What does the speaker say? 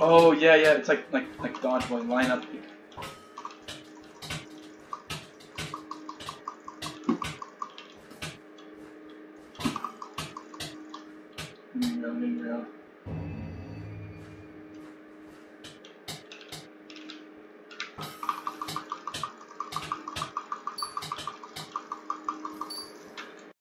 Oh yeah, yeah. It's like dodgeball. Line up. Real.